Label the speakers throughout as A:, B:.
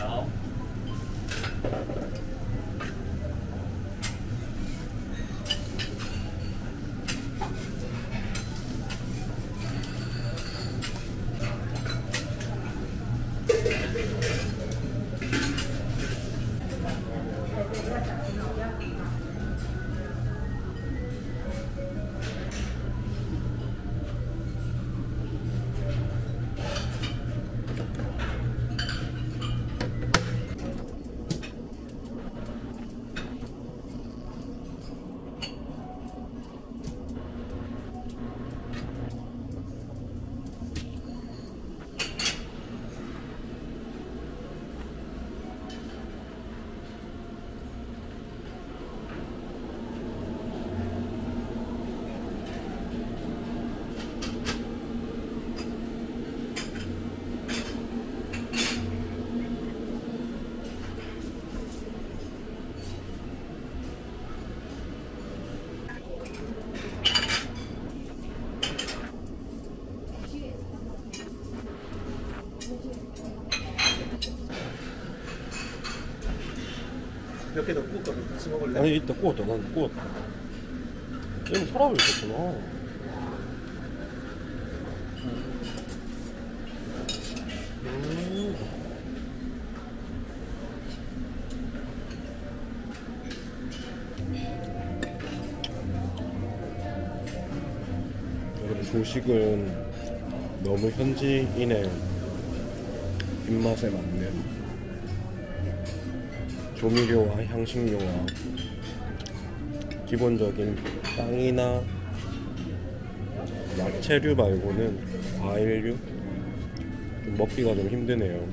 A: 好。몇 개 더 구울까? 같이 먹을래?
B: 아니 이따 구웠다. 난 구웠다. 얘는 서랍이 있었구나. 여러분 조식은 너무 현지인의 입맛에 맞는 조미료와 향신료와 기본적인 빵이나 야채류 말고는 과일류 좀 먹기가 좀 힘드네요.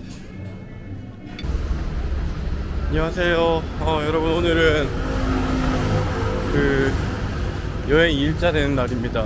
B: 안녕하세요. 여러분 오늘은 여행 2일차 되는 날입니다.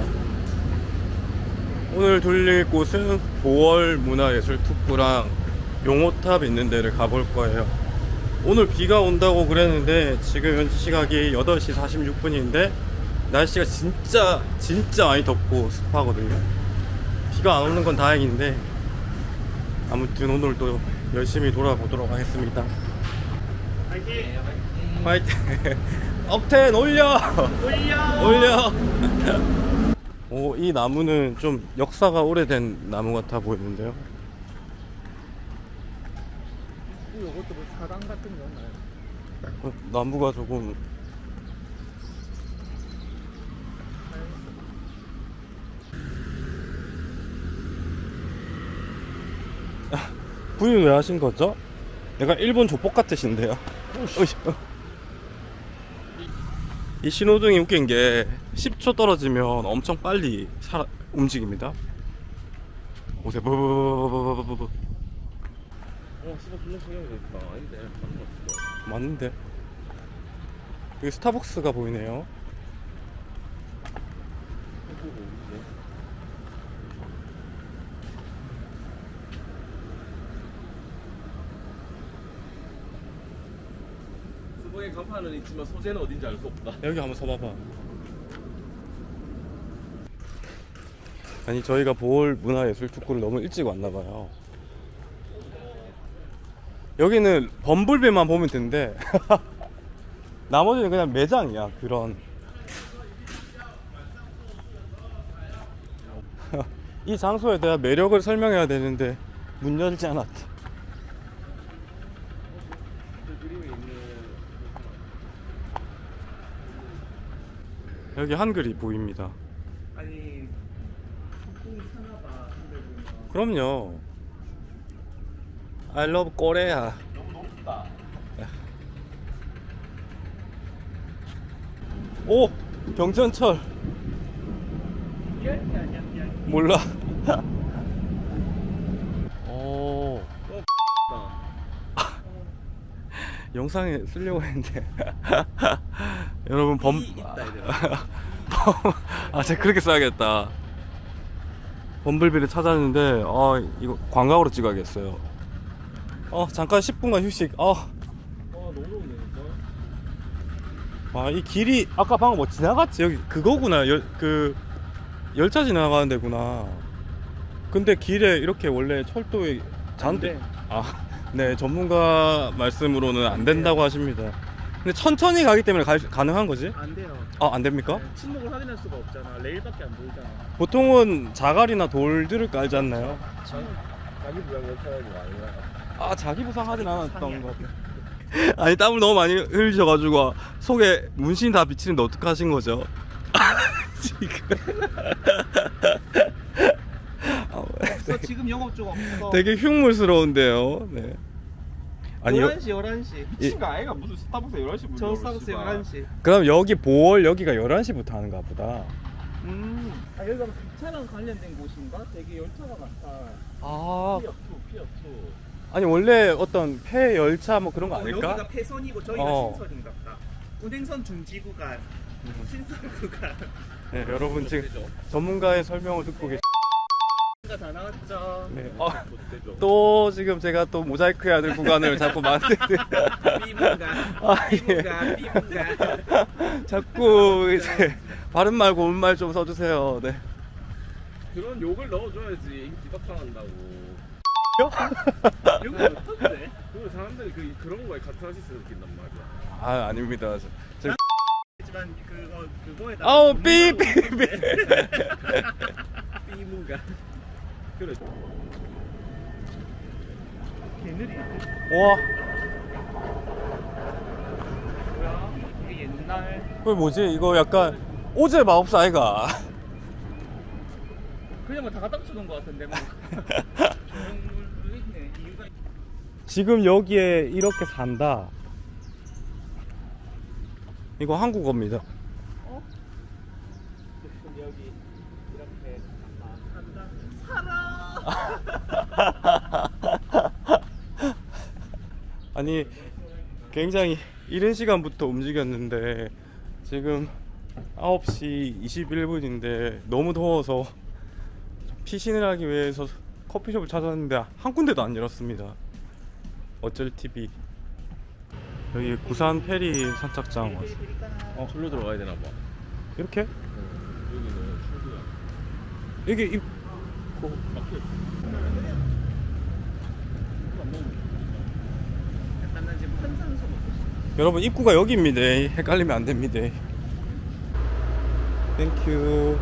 B: 오늘 돌릴 곳은 보월 문화예술 특구랑 용호탑 있는 데를 가볼 거예요. 오늘 비가 온다고 그랬는데 지금 현지 시각이 8시 46분인데 날씨가 진짜 많이 덥고 습하거든요. 비가 안 오는 건 다행인데 아무튼 오늘도 열심히 돌아보도록 하겠습니다. 화이팅! 화이팅! 업텐 올려! 올려! 오, 이 나무는 좀 역사가 오래된 나무 같아 보이는데요.
A: 이것도 뭐 사당 같은 거 없나요?
B: 나무가 조금 부인 왜 하신 거죠? 약간 일본 조폭 같으신데요. 이 신호등이 웃긴 게 10초 떨어지면 엄청 빨리 움직입니다. 오세요. 버버버버버버버.
A: 수박 블랙 해야겠다. 아닌데 맞는 거 같아.
B: 맞는데 여기 스타벅스가 보이네요.
A: 수박의 간판은 있지만 소재는 어딘지 알 수 없다.
B: 여기 한번 서봐봐. 아니 저희가 보월 문화예술 특구를 너무 일찍 왔나봐요. 여기는 범블비만 보면 된대. 나머지는 그냥 매장이야. 그런 이 장소에 대한 매력을 설명해야 되는데 문 열지 않았다. 여기 한글이 보입니다.
A: 아니 한국이 사나봐.
B: 그럼요. I love Korea.
A: 너무 높다.
B: 오! 경전철. 몰라. 오. 영상에 쓰려고 했는데. 여러분 아, 제가 그렇게 써야겠다. 범블비를 찾았는데 이거 광각으로 찍어야겠어요. 잠깐 10분간 휴식.
A: 너무 좋네 진짜.
B: 이 길이 아까 방금 뭐 지나갔지? 여기 그거구나. 열차 지나가는 데구나. 근데 길에 이렇게 원래 철도에 잔뜩 네, 전문가 말씀으로는 안 된다고 하십니다. 근데 천천히 가기 때문에 가능한 거지?
C: 안 돼요.
B: 아, 안 됩니까?
C: 네, 침묵을 확인할 수가 없잖아. 레일밖에 안 보이잖아.
B: 보통은 자갈이나 돌들을 깔지 않나요?
A: 자기 부양 연차라는 거 아닌가?
B: 아, 자기 부상하진 않았던 것 같아요. 아니, 땀을 너무 많이 흘리셔가지고 속에 문신이 다 비치는데 어떡하신 거죠? 지금
C: 없어. 지금 영업 중 없어.
B: 되게 흉물스러운데요. 네. 아니,
C: 11시 11시.
A: 미친 거 아이가 무슨 스타벅스 11시 문
C: 저 스타벅스 11시.
B: 그럼 여기 보월 여기가 11시부터 하는가 보다.
C: 아 여기가 기차랑 관련된 곳인가? 되게 열차가 많다.
B: 아,
C: 피어2.
B: 아니 원래 어떤 폐 열차 뭐 그런 거 아닐까?
C: 여기가 폐선이고 저희가 신선인가 보다. 운행선 중지 구간, 신선 구간.
B: 네, 여러분 지금 전문가의 설명을 듣고 계시.
C: 다 나왔죠.
B: 네. 또 지금 제가 또 모자이크 해야 될 구간을 자꾸 만드는. 아, 예.
C: 비문가.
B: 자꾸 이제 바른 말 고운 말 좀 써주세요. 네.
A: 그런 욕을 넣어줘야지 뒤바탕한다고.
C: 욕을 어떤데?
A: 그리고 사람들이 그런 거에 카타르시스 느낀단 말이야.
B: 아, 아닙니다.
C: 하지만 그거에다.
B: 아우 삐삐삐.
C: 비문가.
A: 그래.
C: 개느리.
B: 와,
C: 뭐야? 이게 옛날.
B: 이거 뭐지? 이거 약간 오즈의 마법사 아이가.
C: 그냥 다 갖다 붙여놓은 것 같은데 뭐. 조형물로 있네. 이유가.
B: 지금 여기에 이렇게 산다. 이거 한국어입니다.
C: 그럼 여기 이렇게 산다. 살아.
B: 아니 굉장히 이른 시간부터 움직였는데 지금 9시 21분인데 너무 더워서 피신을 하기 위해서 커피숍을 찾았는데 한 군데도 안 열었습니다. 어쩔 TV. 여기 부산 페리 선착장 왔어.
A: 절로 들어가야 되나 봐.
B: 이렇게?
A: 여기는 출구야.
B: 여기
A: 막혀 있어.
C: 약간 난 지금 환상소 먹고 싶어.
B: 여러분 입구가 여기입니다. 헷갈리면 안 됩니다. 땡큐.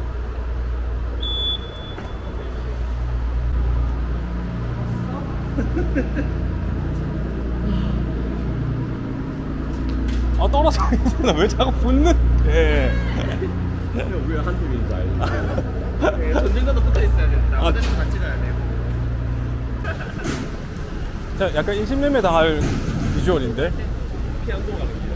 B: 아, 떨어져 있잖아. 왜 자꾸 붙는데?
A: 우리가 한 팀인지 알지?
C: 네, 전쟁과도 붙어 있어야 된다.
B: 아,
C: 어차피 같이 가야 돼.
B: 자, 약간 인신매매 당할 비주얼인데?
A: 피안도 가는 길.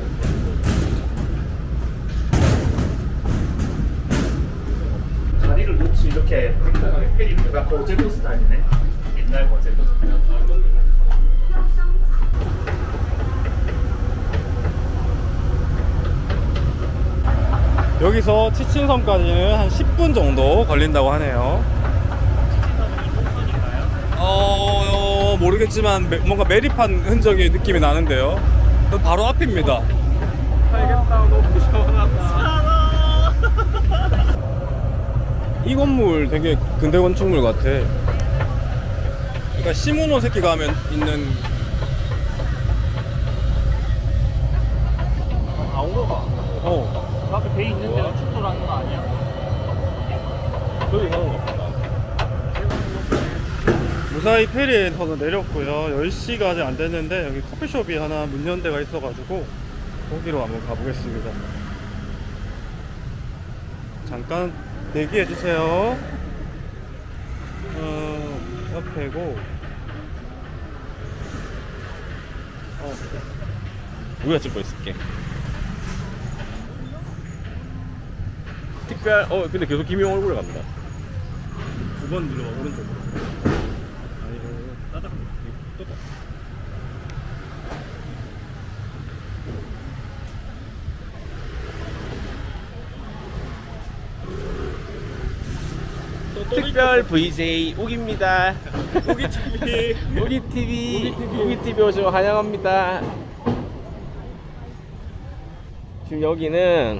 C: 다리를 놓치 이렇게 팽팽하게 페리 누가 거제도 스타일이네. 옛날 거제도.
B: 여기서 치친섬까지는 한 10분 정도 걸린다고 하네요. 모르겠지만 뭔가 매립한 흔적의 느낌이 나는데요. 바로 앞입니다.
A: 살겠다. 너무 시원하다.
B: 이 건물 되게 근대 건축물 같아. 그러니까 시모노세키 가면 있는.
A: 아오로가.
B: 어.
C: 그 앞에 배 있는 데가 축소라는 거 아니야?
A: 저기 가는 거 같다.
B: 무사히 페리에서는 내렸고요. 10시가 아직 안 됐는데 여기 커피숍이 하나 문 연 데가 있어가지고 거기로 한번 가보겠습니다. 잠깐 대기해주세요. 옆에고.
A: 우리가 찍고 있을게. 특별. 근데 계속 김용 얼굴에 간다.
B: 2번 눌러 오른쪽으로. 따닥 떴다.
A: 특별 VJ 욱입니다.
B: 우기TV.
A: 우기TV 오시면 환영합니다. 지금 여기는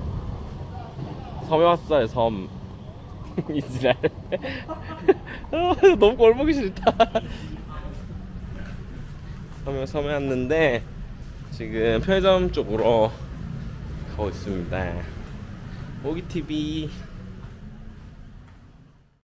A: 섬에 왔어요. 섬. 이스라엘. 너무 꼴보기 싫다. 섬에 왔는데 지금 편의점 쪽으로 가고 있습니다. 오기TV